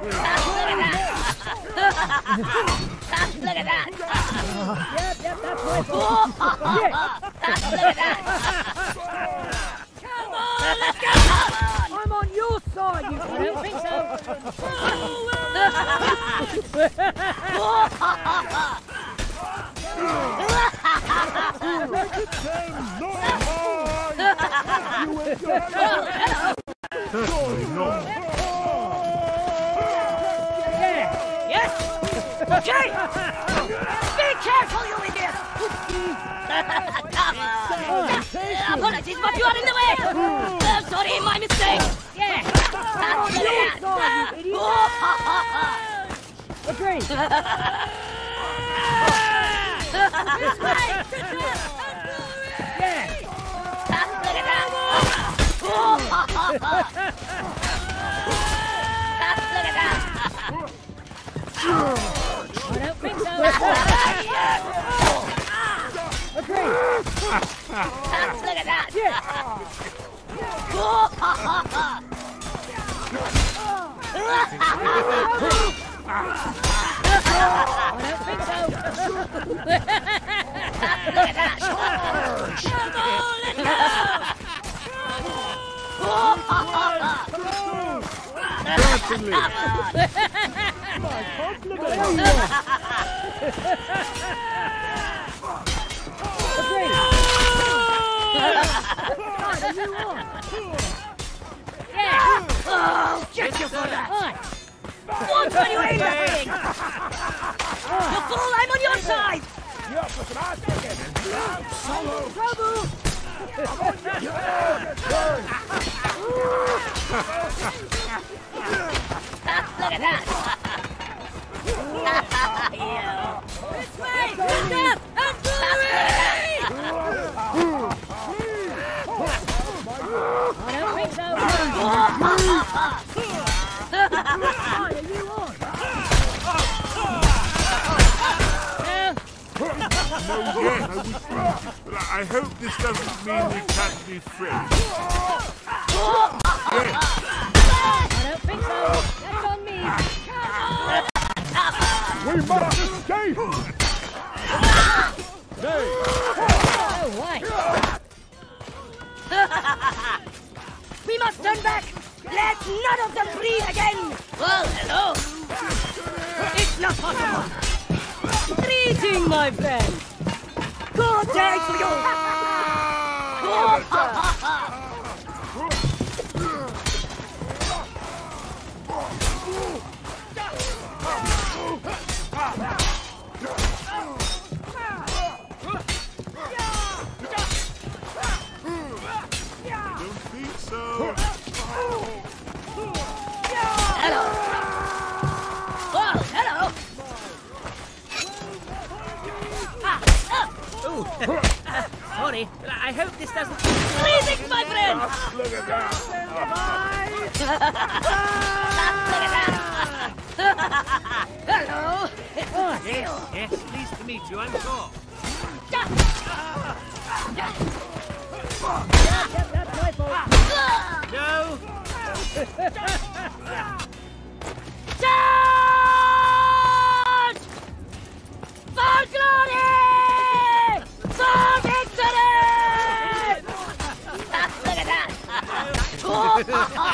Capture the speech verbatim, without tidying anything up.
Look at that! Yep, yep, that's my fault. Look at that! Come on, let's go! I'm on your side, you I don't think so. Yes! Okay! Be careful, you idiot! Apologies, but you are in the way! I'm sorry, my mistake! Yeah! Agreed! This way! Yeah! Look at that! Look at that! I don't think so. Agreed. Look at that. Yeah. I don't think so. Look at that. Come on, let's go. My compliment! Yeah! Oh, get you for that! What are you aiming? You fool, I'm on your side! You're up for some ass kicking! Solo! Trouble! Look at that! This way! Stand up! And glory! I don't think so. No, yes, I would think. But I hope this doesn't mean we can't be friends. Yes. I don't think so. That's on me. We must escape! Nay! Oh, why? We must turn back! Let none of them breathe again! Well, hello! It's not possible! Greeting, my friend! Good day to you! Don't think so. Hello! Well, hello! Ah, oh. Sorry, but I hope this doesn't... Greetings, my friend! Look at that! Look at that! Hello! Oh, Yes, yes, pleased to meet you, I'm sure. That's my fault. No! Charge! For glory! For victory! Look at that!